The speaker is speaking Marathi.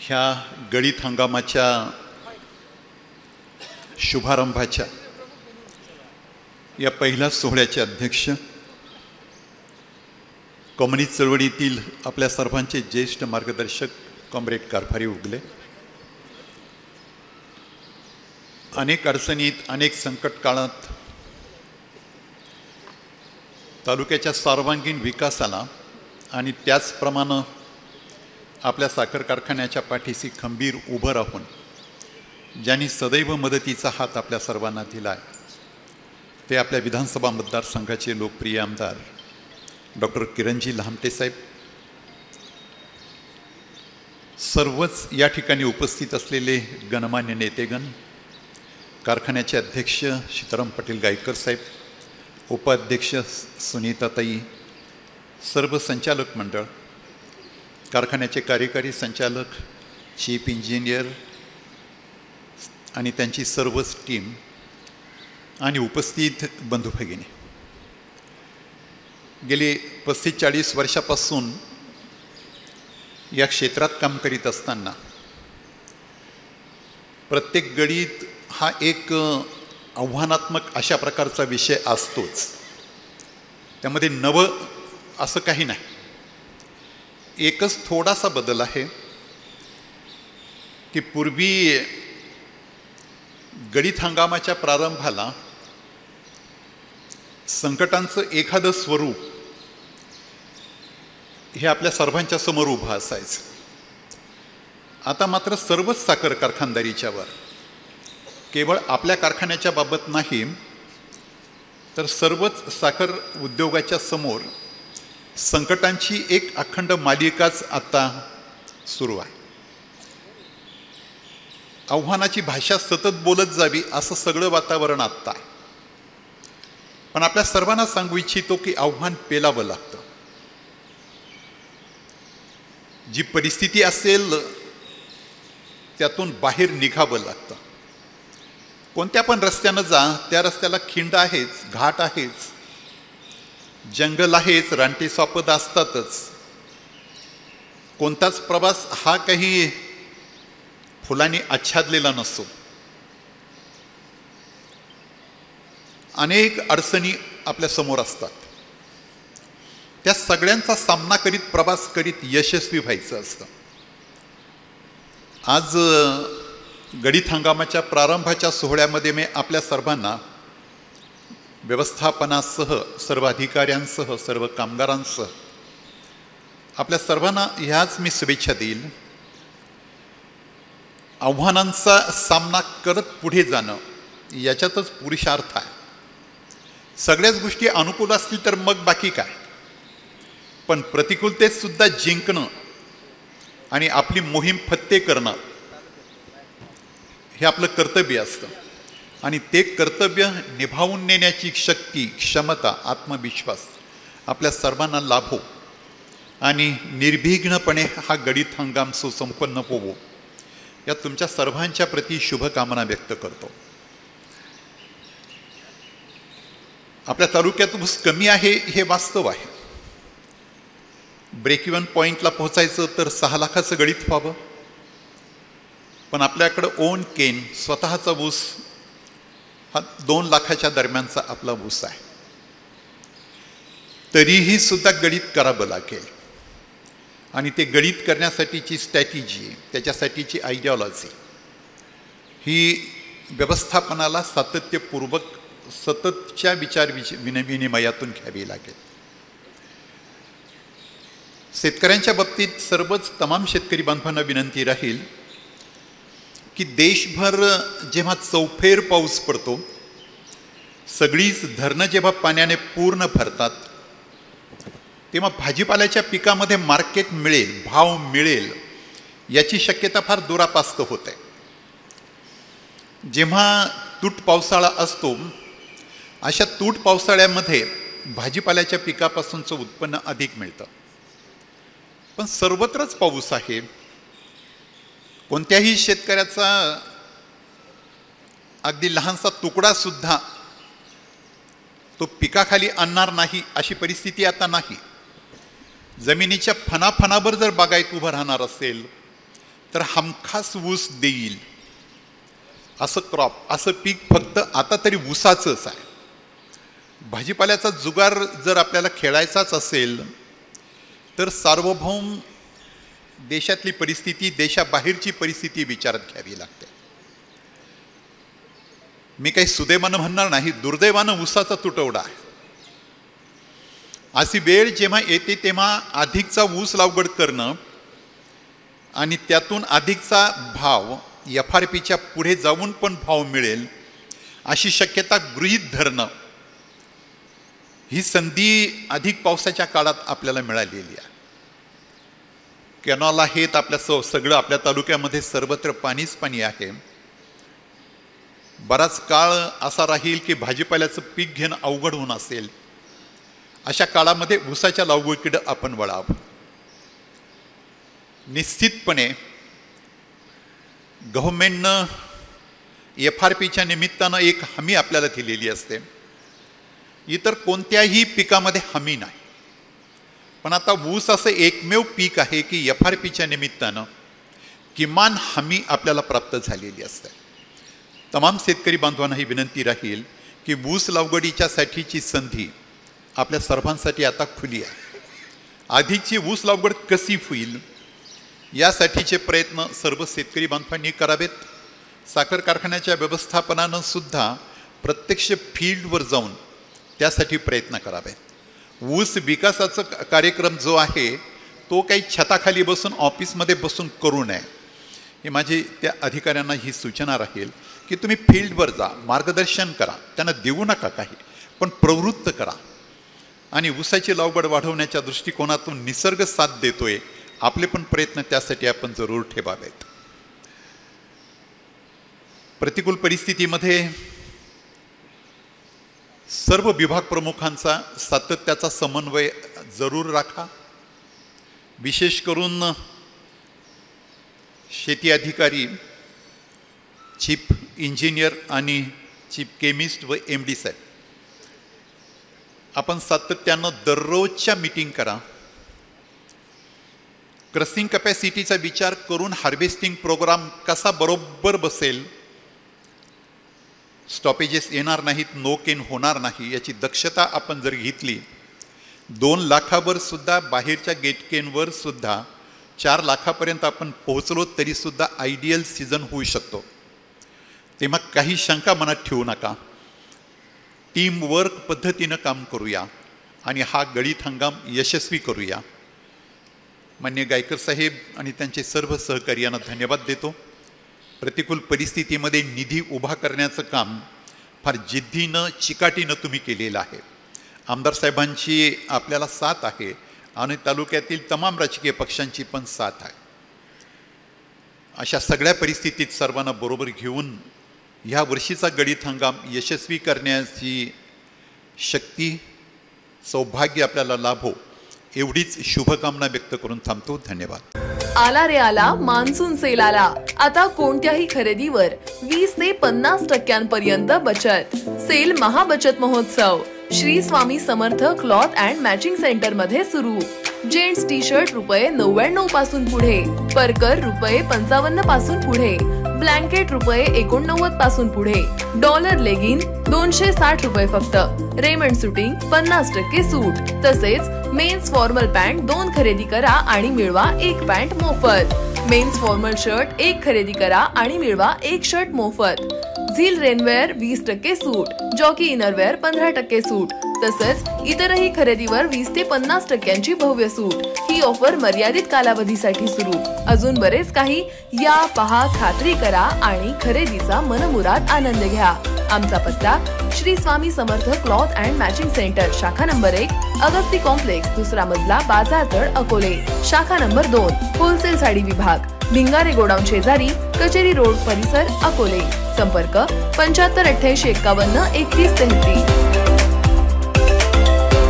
ह्या गळीत हंगामाच्या शुभारंभाच्या या पहिल्या सोहळ्याचे अध्यक्ष, कम्युनिस्ट चळवळीतील आपल्या सर्वांचे ज्येष्ठ मार्गदर्शक कॉम्रेड कारभारी उगले, अनेक अडचणीत अनेक संकट काळात तालुक्याच्या सर्वांगीण विकासाला आणि त्याचप्रमाणे आपल्या साखर कारखान्याच्या पाठीशी खंबीर उभं राहून ज्यांनी सदैव मदतीचा हात आपल्या सर्वांना दिला आहे ते आपल्या विधानसभा मतदारसंघाचे लोकप्रिय आमदार डॉक्टर किरणजी लहामटे साहेब, सर्वच या ठिकाणी उपस्थित असलेले गणमान्य नेतेगण, कारखान्याचे अध्यक्ष सीताराम पाटील गायकर साहेब, उपाध्यक्ष सुनीताताई, सर्व संचालक मंडळ, कारखान्याचे कार्यकारी संचालक, चीफ इंजिनियर आणि त्यांची सर्वच टीम आणि उपस्थित बंधू भगिनी, गेली 35-40 वर्षापासून या क्षेत्रात काम करीत असताना प्रत्येक गळीत हा एक आव्हानात्मक अशा प्रकारचा विषय असतोच. त्यामध्ये नवं असं काही नाही. एकच थोडासा बदल आहे की पूर्वी गळीत हंगामाच्या प्रारंभाला संकटांचं एखादं स्वरूप हे आपल्या सर्वांच्या समोर उभं असायचं. आता मात्र सर्वच साखर कारखानदारीच्या वर, केवळ आपल्या कारखान्याच्या बाबत नाही तर सर्वच साखर उद्योगाच्या समोर संकटांची एक अखंड मालिकाच आता सुरू आहे. आव्हानाची भाषा सतत बोलत जावी असं सगळं वातावरण आत्ता आहे. पण आपल्या सर्वांना सांगू इच्छितो की आव्हान पेलावं लागतं. जी परिस्थिती असेल त्यातून बाहेर निघावं लागतं. कोणत्या पण रस्त्यानं जा, त्या रस्त्याला खिंड आहेच, घाट आहेच, जंगल आहेच, रानटी सापद असतातच. कोणताच प्रवास हा काही फुलांनी आच्छादलेला नसतो. अनेक अडचणी आपल्या समोर असतात. त्या सगळ्यांचा सामना करीत प्रवास करीत यशस्वी व्हायचं असतं. आज गळीत हंगामाच्या प्रारंभाच्या सोहळ्यामध्ये मी आपल्या सर्वांना व्यवस्थापनासह, सर्व अधिकाऱ्यांसह, सर्व कामगारांसह आपल्या सर्वांना ह्याच मी शुभेच्छा देईल. आव्हानांचा सामना करत पुढे जाणं याच्यातच पुरुषार्थ आहे. सगळ्याच गोष्टी अनुकूल असतील तर मग बाकी काय, पण प्रतिकूलतेत सुद्धा जिंकणं आणि आपली मोहीम फत्ते करणं हे आपलं कर्तव्य असतं. आणि ते कर्तव्य निभावून नेण्याची शक्ती, क्षमता, आत्मविश्वास आपल्या सर्वांना लाभो आणि निर्विघ्नपणे हा गळीत हंगाम सुसंपन्न होवो या तुमच्या सर्वांच्या प्रती शुभकामना व्यक्त करतो. आपल्या तालुक्यात ऊस कमी आहे हे वास्तव आहे. ब्रेक इव्हन पॉईंटला पोहोचायचं तर 6 लाखाचं गळीत व्हावं, पण आपल्याकडं ओन केन स्वतःचा ऊस हा 2 लाखाच्या दरम्यानचा आपला ऊस आहे. तरीही सुद्धा गळीत करावं लागेल. आणि ते गळीत करण्यासाठीची स्ट्रॅटेजी, त्याच्यासाठीची आयडिओलॉजी ही व्यवस्थापनाला सातत्यपूर्वक सततच्या विनिमयातून घ्यावी लागेल. शेतकऱ्यांच्या बाबतीत सर्वच तमाम शेतकरी बांधवांना विनंती राहील की देशभर जेव्हा चौफेर पाऊस पडतो, सगळीच धरणं जेव्हा पाण्याने पूर्ण भरतात, तेव्हा भाजीपाल्याच्या पिकामध्ये मार्केट मिळेल, भाव मिळेल याची शक्यता फार दुरापास्त होते. जेव्हा तूट पावसाळा असतो, अशा तूट पावसाळ्यामध्ये भाजीपाल्याच्या पिकापासूनचं उत्पन्न अधिक मिळतं. पण सर्वत्रच पाऊस आहे. कोणत्याही शेतकऱ्याचा अगदी लहानसा तुकडा सुद्धा तो पिकाखाली आणणार नाही अशी परिस्थिती आता नाही. जमिनीच्या फणाफणावर जर बागायत उभं राहणार असेल तर हमखास ऊस देईल असं क्रॉप, असं पीक फक्त आता तरी ऊसाचंच आहे. भाजीपाल्याचा जुगार जर आपल्याला खेळायचाच असेल तर सार्वभौम देशातली परिस्थिती, देशाबाहेरची परिस्थिती विचारात घ्यावी लागते. मी काही सुदैवानं म्हणणार नाही, दुर्दैवानं ऊसाचा तुटवडा आहे. अशी वेळ जेव्हा येते तेव्हा अधिकचा ऊस लागवड करणं आणि त्यातून अधिकचा भाव FRPच्या पुढे जाऊन पण भाव मिळेल अशी शक्यता गृहीत धरणं, ही संधी अधिक पावसाच्या काळात आपल्याला मिळालेली आहे. कॅनॉल आहेत आपल्या सगळं आपल्या तालुक्यामध्ये सर्वत्र पाणीच पाणी आहे. बराच काळ असा राहील की भाजीपाल्याचं पीक घेणं अवघड होऊन असेल. अशा काळामध्ये ऊसाच्या लागवडीकडे आपण वळावं. निश्चितपणे गव्हर्नमेंटनं FRPच्या निमित्तानं एक हमी आपल्याला दिलेली असते. इतर कोणत्याही पिकामध्ये हमी नाही, पण आता ऊस असं एकमेव पीक आहे की FRPच्या निमित्तानं किमान हमी आपल्याला प्राप्त झालेली असते. तमाम शेतकरी बांधवांना ही विनंती राहील की ऊस लागवडीच्या साठीची संधी आपल्या सर्वांसाठी आता खुली आहे. अधिकची ऊस लागवड कशी होईल यासाठीचे प्रयत्न सर्व शेतकरी बांधवांनी करावेत. साखर कारखान्याच्या व्यवस्थापनानं सुद्धा प्रत्यक्ष फील्डवर जाऊन त्यासाठी प्रयत्न करावेत. ऊस विकासाचा कार्यक्रम जो आहे तो काही छताखाली बसून ऑफिसमध्ये बसून करू नये. ही माझी त्या अधिकाऱ्यांना ही सूचना राहील की तुम्ही फील्डवर जा, मार्गदर्शन करा, त्यांना देऊ नका काही, पण प्रवृत्त करा. आणि ऊसाची लागवड वाढवण्याच्या दृष्टिकोनातून निसर्ग साथ देतोय, आपले पण प्रयत्न त्यासाठी आपण जरूर ठेवावेत. प्रतिकूल परिस्थितीमध्ये सर्व विभाग प्रमुखांचा सातत्याचा समन्वय जरूर राखा. विशेष करून शेती अधिकारी, चीफ इंजिनियर आणि चीफ केमिस्ट व MD साहेब, आपण सातत्यानं दररोजच्या मीटिंग करा. क्रसिंग कॅपॅसिटीचा विचार करून हार्वेस्टिंग प्रोग्राम कसा बरोबर बसेल, स्टॉपेजेस येणार नाहीत, नो केन होणार नाही याची दक्षता आपण जर घेतली, 2 लाखावर सुद्धा, बाहेरच्या गेटकेनवर सुद्धा 4 लाखापर्यंत आपण पोहोचलो तरी सुद्धा आयडियल सीझन होऊ शकतो. तेव्हा काही शंका मनात ठेवू नका. टीम वर्क पद्धतीनं काम करूया आणि हा गळीत हंगाम यशस्वी करूया. मान्य गायकर साहेब आणि त्यांचे सर्व सहकार्यांना धन्यवाद देतो. प्रतिकूल परिस्थितीमध्ये निधी उभा करण्याचं काम फार जिद्दीनं, चिकाटीनं तुम्ही केलेलं आहे. आमदार साहेबांची आपल्याला साथ आहे आणि तालुक्यातील तमाम राजकीय पक्षांची पण साथ आहे. अशा सगळ्या परिस्थितीत सर्वांना बरोबर घेऊन ह्या वर्षीचा गळीत हंगाम यशस्वी करण्याची शक्ती, सौभाग्य आपल्याला लाभो एवढीच शुभकामना व्यक्त करून थांबतो. धन्यवाद. आला रे आला मान्सून सेल आला. आता कोणत्याही खरेदीवर 20 ते 50% बचत. सेल महाबचत महोत्सव Shri Swami Samarth cloth and matching centre मध्ये सुरू. जेंट्स टी शर्ट ₹99 पासून पुढे, परकर ₹55 पासून पुढे, ब्लँकेट ₹89 पासून पुढे, डॉलर लेगिन ₹260 फक्त, रेमंड सुटिंग 50% सूट. तसेच मेन्स फॉर्मल पॅन्ट 2 खरेदी करा आणि मिळवा 1 पॅन्ट मोफत. मेन्स फॉर्मल शर्ट 1 खरेदी करा आणि मिळवा 1 शर्ट मोफत. झील रेनवेअर 20% सूट, जॉकी इनरवेअर 15% सूट. तसंच इतरही खरेदीवर 20 ते 50% भव्य सूट. ही ऑफर मर्यादित कालावधीसाठी सुरू. अजून बरेच काही. या, पहा, खात्री करा आणि खरेदीचा मनमुराद आनंद घ्या. आमचा पत्ता Shri Swami Samarth cloth and matching centre, शाखा नंबर 1, अगस्ती कॉम्प्लेक्स, 2रा मजला, बाजारतळ, अकोले. शाखा नंबर 2, होलसेल साडी विभाग, भिंगारे गोडाऊन शेजारी, कचेरी रोड परिसर, अकोले. संपर्क 75 88 51 31 33.